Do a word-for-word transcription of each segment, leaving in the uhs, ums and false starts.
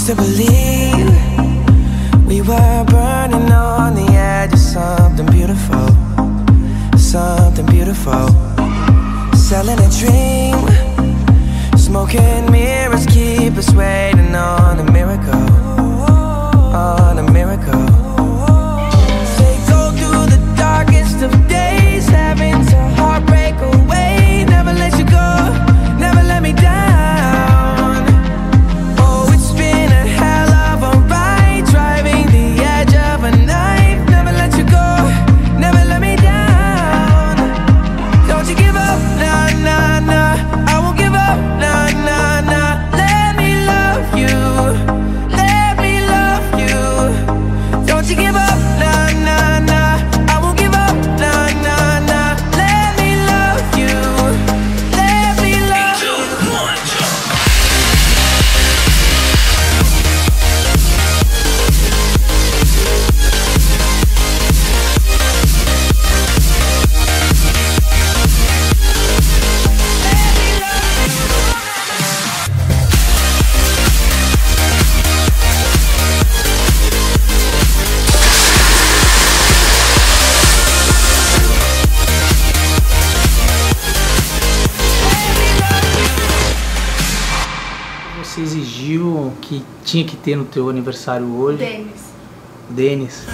used to believe we were burning on the edge of something beautiful, something beautiful. Selling a dream, smoking mirrors keep us waiting on a miracle, on a miracle. They go through the darkest of days, having to heartbreak away. Never let you go, never let me down. Oh, it's been a hell of a ride, driving the edge of a knife. Never let you go, never let me down. Don't you give up, nah, nah, nah. I won't give up, nah, nah, nah. Let me love you, let me love you. Don't you give up, nah, nah, nah. I won't give up, nah, nah, nah. Let me love you, let me love you. Você exigiu que tinha que ter no teu aniversário hoje? Denis. Denis.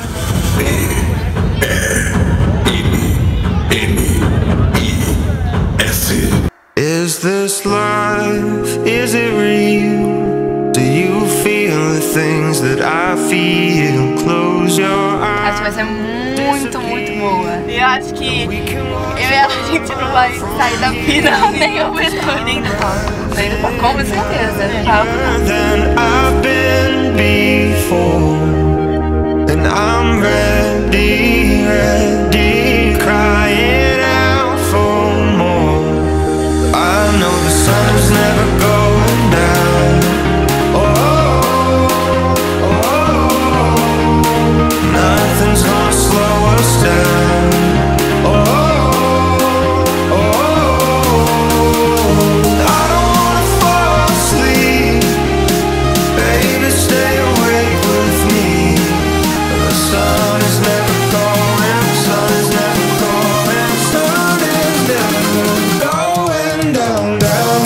Is this life? Is it real? Do you feel the things that I feel? Close your eyes. Acho que vai ser muito, muito boa. E eu acho que eu e ela, a gente não vai sair da vida nem o nem não. Com certeza. Than I've been before, and I'm ready, ready, crying out for more. I know the sun is never going down. Oh, oh, oh, nothing's gonna slow us down. Oh, oh, I don't wanna fall asleep. Baby, stay awake with me. The sun is never going, the sun is never going, the sun is never going down, down, down.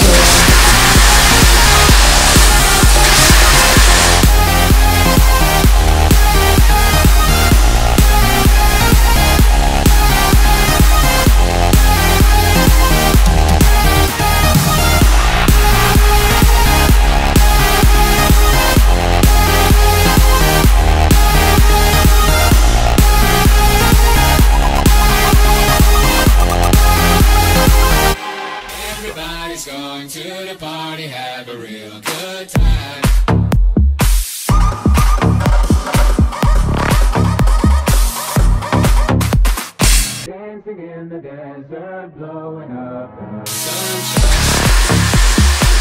Everybody's going to the party, have a real good time. Dancing in the desert, blowing up the sunshine.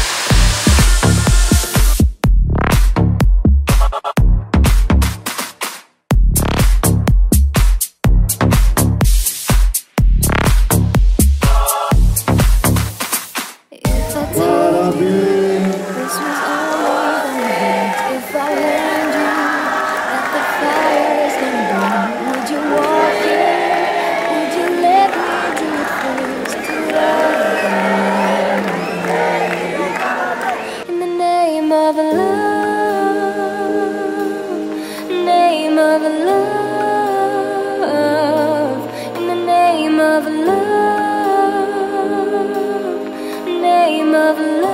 If I told you this was only the end, if I warned you that the fire is gonna burn, would you walk in? Would you let me do it first? To love in the name of love, name of love, in the name of love, name of love.